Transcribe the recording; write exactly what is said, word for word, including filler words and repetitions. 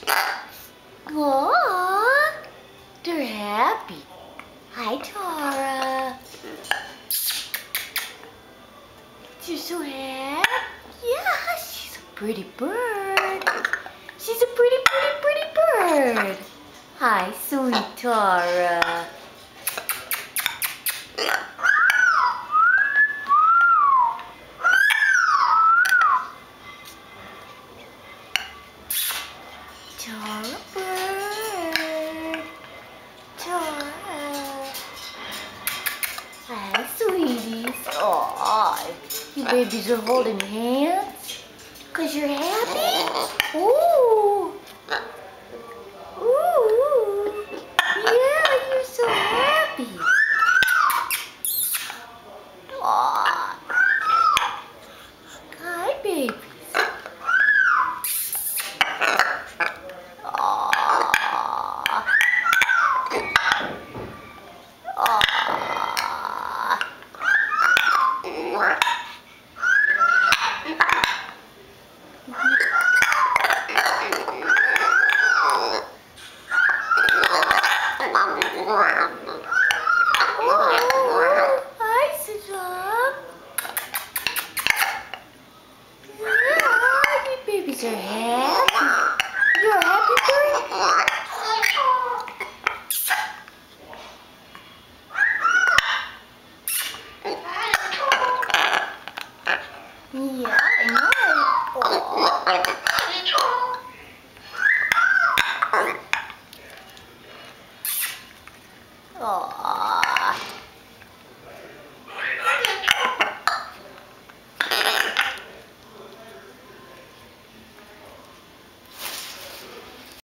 Aww, they're happy. Hi, Tara. You're so happy. Yeah, she's a pretty bird. She's a pretty, pretty, pretty bird. Hi, sweet Tara. Tara bird. Tara. Hi, sweeties. Aw, you babies are holding hands? Because you're happy? Ooh. Ooh. Yeah, you're so happy. Aw. Hi, babies. Aw. Aw. Oh, hi, Sadam. Yeah, you babies are happy. You're a happy bird?